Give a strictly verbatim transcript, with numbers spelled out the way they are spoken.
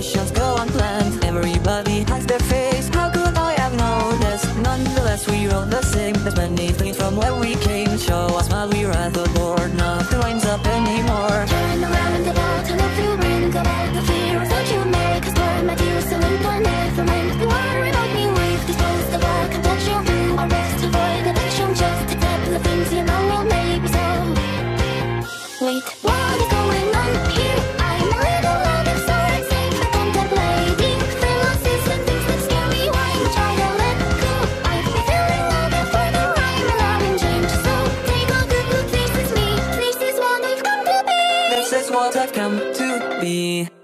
discussions go unplanned. Everybody hides their face, how could I have noticed? Nonetheless we wrote the same. There's many things from where we came. Show us while we were at the board, not the rhymes up anymore. Turn around and about and if you ring about the fears that you make us burn my tears so in one never mind. You worry about me with disposed of our convention. Our best to avoid addiction, just accept the things you know will make me so. Wait, what is going on here? I'm a little out of sorts, safe for contemplating philosophies and things that scare me. Why am I trying to let go? I've been feeling love for the rhyme and loving change. So take a good look, this is me. This is what I've come to be. This is what I've come to be.